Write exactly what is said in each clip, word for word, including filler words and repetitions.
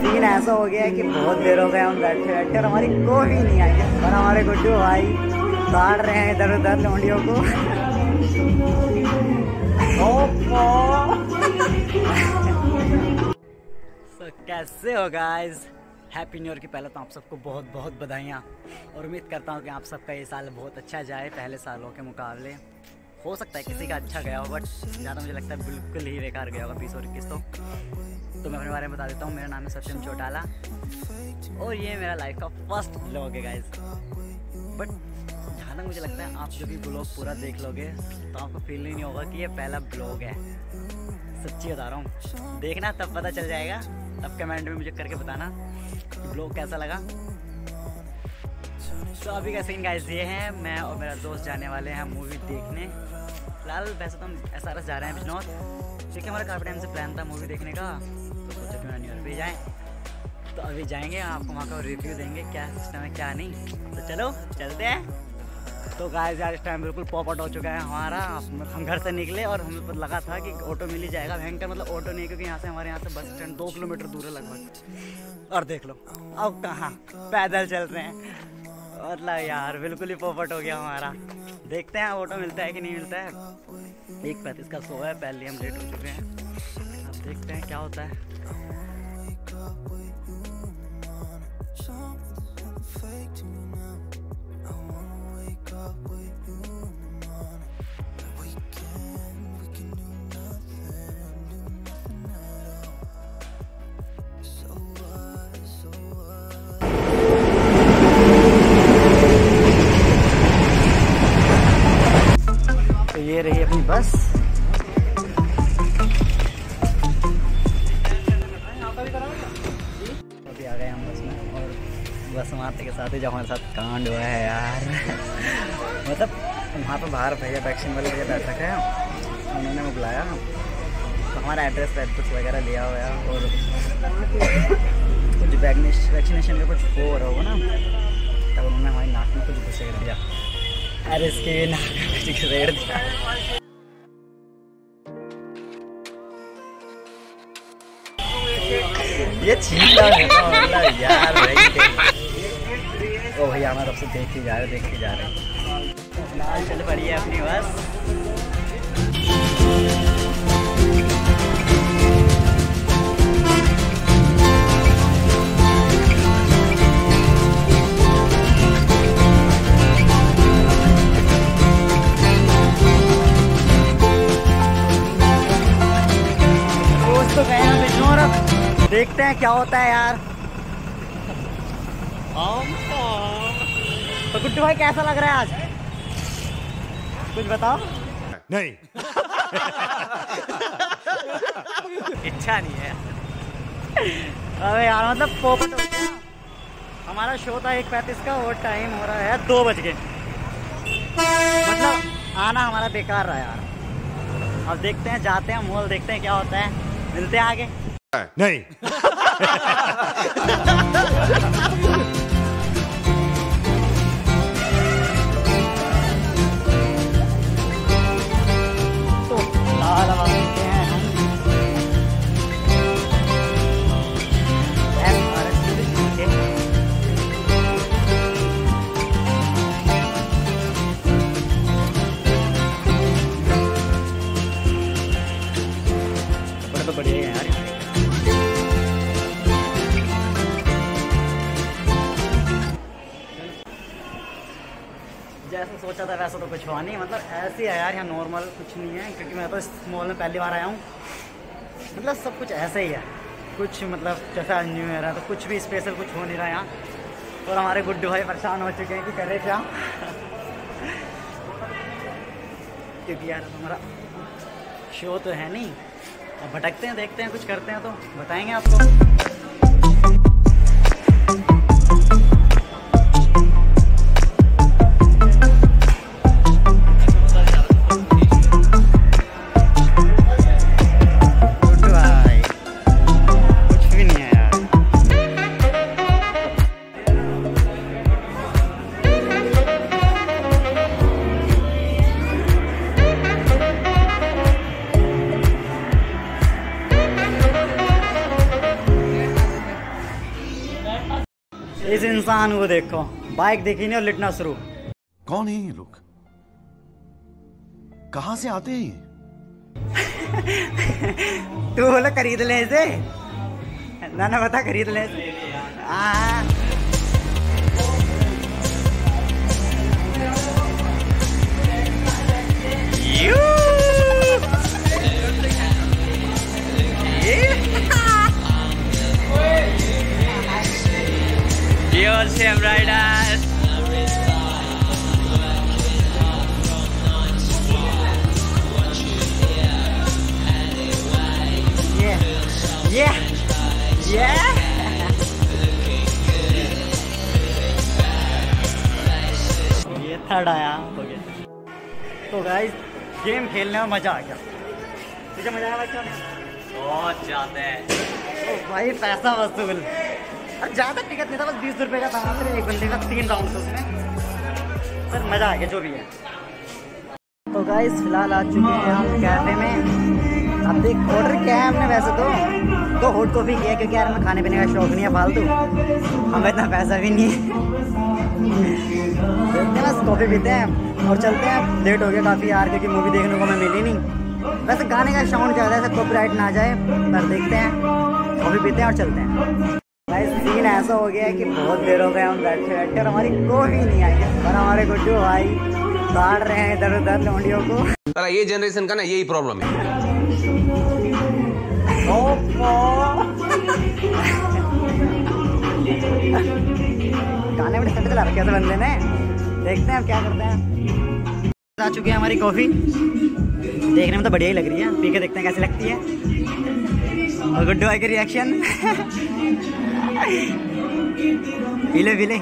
Scene ऐसा हो गया है कि बहुत देर हो गए हम बैठे बैठे और हमारी कोई नहीं आई है और हमारे गुड्डू भाई काट रहे हैं इधर उधर लौंडियों को। so, कैसे हो गाइस? हैप्पी न्यू ईयर की पहले तो आप सबको बहुत बहुत बधाइयाँ और उम्मीद करता हूँ कि आप सबका ये साल बहुत अच्छा जाए पहले सालों के मुकाबले। हो सकता है किसी का अच्छा गया हो बट ज़्यादा मुझे लगता है बिल्कुल ही बेकार गया होगा बीस और इक्कीस तो तो मैं अपने बारे में बता देता हूँ। मेरा नाम है सत्यम चौटाला और ये मेरा लाइफ का फर्स्ट ब्लॉग है गाइस। बट जहाँ तक मुझे लगता है आप जब भी ब्लॉग पूरा देख लोगे तो आपको फील ही नहीं होगा कि ये पहला ब्लॉग है। सच्ची बता रहा हूँ, देखना तब पता चल जाएगा। तब कमेंट में मुझे करके बताना ब्लॉग कैसा लगा। तो अभी का सीन गाइस ये है, मैं और मेरा दोस्त जाने वाले हैं मूवी देखने। फिलहाल वैसे तो हम एस आर एस जा रहे हैं बिजनौर, क्योंकि हमारा काफ़ी टाइम से प्लान था मूवी देखने का, तो सोचा क्यों ना न्यू ईयर पे जाएँ। तो अभी जाएंगे, आपको वहाँ का रिव्यू देंगे क्या सिस्टम है क्या नहीं। तो चलो चलते हैं। तो गाइस यार इस टाइम बिल्कुल पॉप आउट हो चुका है हमारा। हम घर से निकले और हमें पता लगा था कि ऑटो मिल ही जाएगा। भयंकर मतलब ऑटो नहीं, क्योंकि यहाँ से हमारे यहाँ से बस स्टैंड दो किलोमीटर दूर है लगभग। और देख लो अब कहाँ पैदल चल रहे हैं। मतलब यार बिल्कुल ही पोपट हो गया हमारा। देखते हैं ऑटो मिलता है कि नहीं मिलता है। एक पैंतीस का शो है, पहले हम लेट हो चुके हैं। अब देखते हैं क्या होता है। ये रही अपनी बस। अभी आ गए हम बस में और बस मारते के साथ ही जो हमारे साथ कांड हुआ है यार। मतलब वहाँ पर बाहर भैया वैक्सीन वाले भैया बैठ रखे हैं, उन्होंने वो बुलाया तो हमारा एड्रेस एड्रेस वगैरह लिया हुआ है और कुछ वैक्सीनेशन का कुछ हो रहा होगा ना, तब उन्होंने हमारी नाक में कुछ घुसेड़ दिया। अरे इसके नाक में कुछ घुसेड़ दिया। ये छीना है मतलब यार भाई। ओ भैया हमारे तरफ से देख के जा रहे देख के जा रहे चल पड़ी है अपनी बस। तो गए हैं बिजनौर, देखते हैं क्या होता है यार। तो गुड्डू भाई कैसा लग रहा है आज? कुछ बताओ। नहीं। इच्छा नहीं है। अबे यार मतलब पोपट हो गया। हमारा शो था एक पैंतीस का और टाइम हो रहा है दो बज गए। मतलब आना हमारा बेकार रहा यार। अब देखते हैं, जाते हैं मॉल, देखते हैं क्या होता है। मिलते हैं आगे। नहीं। तो लाल मिलते हैं हम बड़े तो बढ़िया है यार। जैसा सोचा था वैसा तो कुछ हुआ नहीं। मतलब ऐसे है यार, यहाँ नॉर्मल कुछ नहीं है, क्योंकि मैं तो इस मॉल में पहली बार आया हूँ। मतलब सब कुछ ऐसे ही है, कुछ मतलब जैसा न्यू ईयर है तो कुछ भी स्पेशल कुछ हो नहीं रहा यहाँ। और हमारे गुड्डू भाई परेशान हो चुके हैं कि करे क्या। क्योंकि यार हमारा शो तो है नहीं। अब भटकते हैं, देखते हैं, कुछ करते हैं तो बताएंगे आपको। इस इंसान को देखो, बाइक देखी नहीं और लिटना शुरू। कौन है ये लोग, कहां से आते हैं? तू बोला खरीद ले इसे, ना ना बता खरीद ले। हाँ Your Sam Riders. Yeah, yeah, yeah. ये थर्ड आया हो गया। तो गाइस गेम खेलने में मजा आ गया। तुझे मजा आया बच्चों ने? बहुत ज्यादा है। तो भाई पैसा वसूल, ज्यादा टिकट नहीं था, बस बीस रुपए का था, फिर एक बंदे का तीन राउंड उसमें, पर मजा आ गया जो भी है। तो गाइस फिलहाल आ चुके हैं हम कैफे में। अब देख ऑर्डर क्या है हमने, वैसे तो तो हॉट कॉफी किया क्योंकि यार हमें खाने पीने का शौक नहीं है फालतू, हमें इतना पैसा भी नहीं है। देखते हैं बस कॉफी पीते हैं और चलते हैं, लेट हो गया काफ़ी यार क्योंकि मूवी देखने को हमें मिली नहीं। वैसे गाने का साउंड ज़्यादा है, कॉपीराइट ना जाए, पर देखते हैं कॉफी पीते हैं और चलते हैं। भाई सीन ऐसा हो गया है कि बहुत देर हो गए हम बैठे बैठे और हमारी कॉफी नहीं आई है, और हमारे गुड्डू भाई बाढ़ रहे हैं इधर उधर लौंडियों को। ये जनरेशन का ना यही प्रॉब्लम है। गाने में सेट चला रखा था बंदे ने, देखते हैं अब क्या करते हैं। आ चुकी है हमारी कॉफी, देखने में तो बढ़िया ही लग रही है, पी के देखते हैं कैसी लगती है। और गुड्डू भाई के रिएक्शन पीले पीले।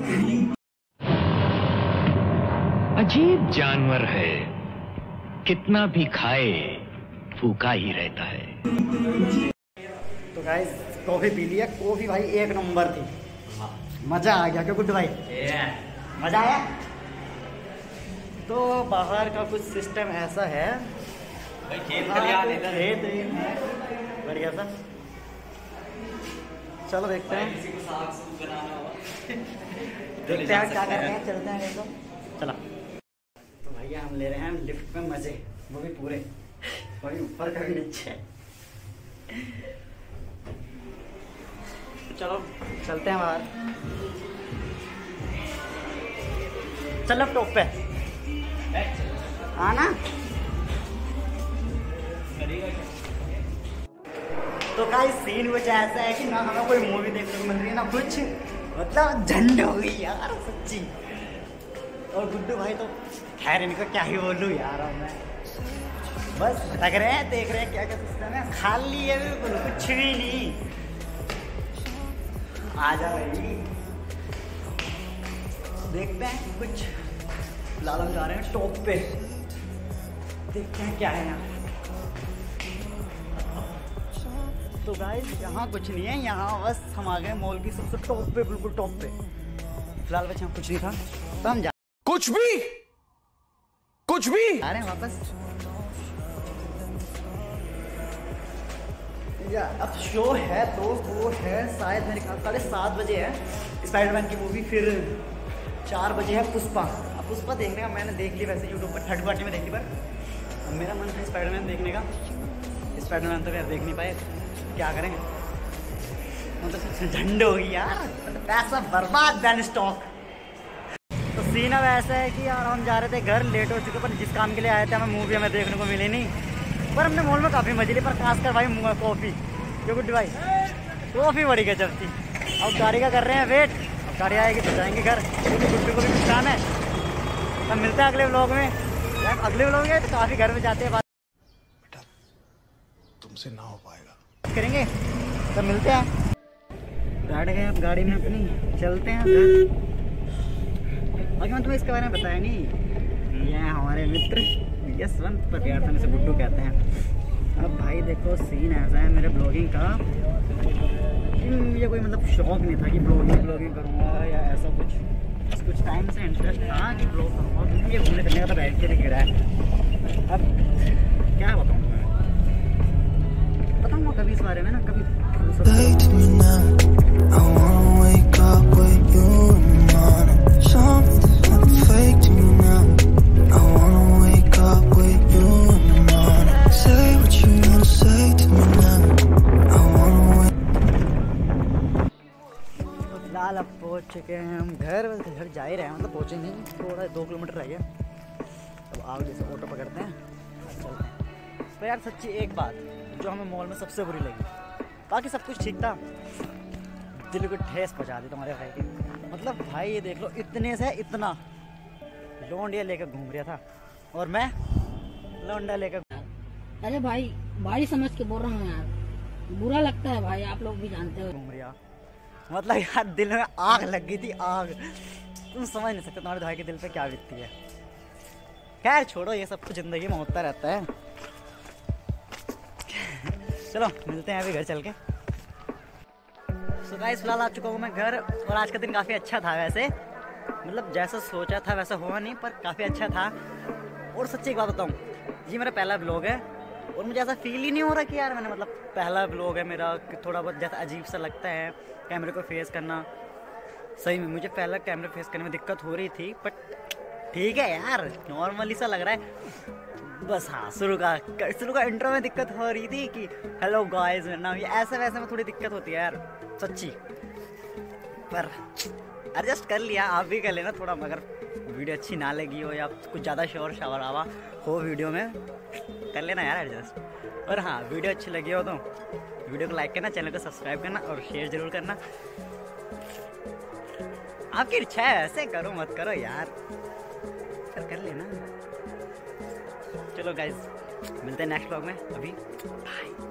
अजीब जानवर है, कितना भी खाए फूका ही रहता है। तो गाइस कॉफी पी लिया, कॉफी भाई एक नंबर थी, मजा आ गया। क्यों गुड्डू भाई मजा आया? तो बाहर का कुछ सिस्टम ऐसा है, खेत खेत बढ़िया सा। चलो देखते हैं देखते हैं क्या करते हैं, चलते हैं देखो। चला तो भैया हम ले रहे हैं लिफ्ट में मजे, वो भी पूरे, कभी ऊपर कभी नीचे। चलो चलते हैं बाहर, चलो टॉप पे आना। तो गाइस सीन कुछ ऐसा है कि ना हमें कोई मूवी देखने को मिल रही है ना कुछ, मतलब झंड हो गई यार सच्ची। और गुड्डू भाई तो खैर इनको क्या ही बोलूँ यार, मैं बस लग रहे हैं देख रहे हैं क्या क्या सिस्टम है, खाली है बिल्कुल कुछ भी नहीं। आ जा भाई देखते हैं कुछ। फिलहाल हम जा रहे हैं टॉप पे, देखते हैं क्या है यहाँ। तो गाइस यहाँ कुछ नहीं है, यहाँ बस हम आ गए मॉल की सबसे टॉप पे, बिल्कुल टॉप पे। फिलहाल बस यहाँ कुछ नहीं था तो हम जा कुछ भी कुछ भी आ रहे हैं वापस। या अब शो है तो वो है शायद मेरे ख्याल साढ़े सात बजे है स्पाइडरमैन की मूवी, फिर चार बजे है पुष्पा। अब पुष्पा देखने का मैंने देख ली वैसे यूट्यूब पर, थर्ड पार्टी में देखी, पर मेरा मन था स्पाइडरमैन देखने का। स्पाइडरमैन तो यार देख नहीं पाए, क्या करें, मतलब झंड हो गई यार, पैसा बर्बाद देन स्टॉक। तो सीन अब ऐसा है कि यार हम जा रहे थे घर, लेट हो चुके, पर जिस काम के लिए आए थे हमें मूवी हमें देखने को मिली नहीं, पर हमने मॉल में काफ़ी मजे ली, पर खासकर भाई कॉफ़ी, क्यों गुड्डू भाई कॉफ़ी बड़ी गजब थी। अब गाड़ी का कर रहे हैं वेट, अब गाड़ी आएगी तो जाएंगे घर, क्योंकि गुड्डू को भी कुछ काम है। अब मिलते हैं अगले व्लॉग में, यार अगले व्लॉग में तो काफ़ी घर में जाते हैं, बात तुमसे ना हो पाएगा, करेंगे तो मिलते हैं। बैठ गए अब गाड़ी में अपनी, चलते हैं घर। बाकी मैं तुम्हें इसके बारे में बताया नहीं, ये हैं हमारे मित्र यशवंत, पर यार से गुड्डू कहते हैं। अब भाई देखो सीन ऐसा है मेरे ब्लॉगिंग का, ये कोई मतलब शौक नहीं था कि ब्लॉगिंग ब्लॉगिंग करूँगा या ऐसा कुछ, बस कुछ टाइम से इंटरेस्ट था कि ब्लॉग करूँगा, क्योंकि ये घूमने फिरने का तो बैठ के भी गिरा है। अब क्या बताऊँ मैं, बताऊँगा कभी इस बारे में ना, कभी फिलहाल अब पहुंच चुके हैं हम घर। वैसे घर जा ही रहे हैं, मतलब पहुंचे नहीं, थोड़ा दो किलोमीटर रह गया। अब आगे से ऑटो पकड़ते हैं और चलते हैं। तो यार सच्ची एक बात जो हमें मॉल में सबसे बुरी लगी, बाकी सब कुछ ठीक था, दिल को ठेस पहुंचा दी तुम्हारे भाई की। मतलब भाई ये देख लो, इतने से इतना लौंडिया लेकर घूम रहा था और मैं लौंडा लेकर। अरे भाई भाई समझ के बोल रहा हूँ यार, बुरा लगता है भाई, आप लोग भी जानते हो। घूम रहा मतलब यार दिल में आग लग गई थी, आग। तुम समझ नहीं सकते तुम्हारे भाई के दिल पे क्या बीतती है। खैर छोड़ो, ये सब कुछ जिंदगी में होता रहता है। चलो मिलते हैं अभी घर चल के। सो गाइस फिलहाल आ चुका हूँ मैं घर, और आज का दिन काफ़ी अच्छा था वैसे, मतलब जैसा सोचा था वैसा हुआ नहीं, पर काफ़ी अच्छा था। और सच्ची एक बात बताऊँ, ये मेरा पहला ब्लॉग है और मुझे ऐसा फील ही नहीं हो रहा कि यार मैंने, मतलब पहला ब्लॉग है मेरा, कि थोड़ा बहुत जैसा अजीब सा लगता है कैमरे को फेस करना। सही में मुझे पहला कैमरे फेस करने में दिक्कत हो रही थी, बट ठीक है यार, नॉर्मली सा लग रहा है। बस हाँ, शुरू का शुरू का इंट्रो में दिक्कत हो रही थी कि हेलो गाइस मेरा नाम, ये ऐसे वैसे में थोड़ी दिक्कत होती है यार सच्ची, पर एडजस्ट कर लिया। आप भी कर लेना थोड़ा, मगर वीडियो अच्छी ना लगी हो या कुछ ज़्यादा शोर शवर आवा हो वीडियो में, कर लेना यार एडजस्ट। और हाँ, वीडियो अच्छी लगी हो तो वीडियो को लाइक करना, चैनल को सब्सक्राइब करना और शेयर जरूर करना। आपकी इच्छा है, ऐसे करो मत करो यार, कर कर लेना। चलो गाइज मिलते हैं नेक्स्ट व्लॉग में, अभी बाय।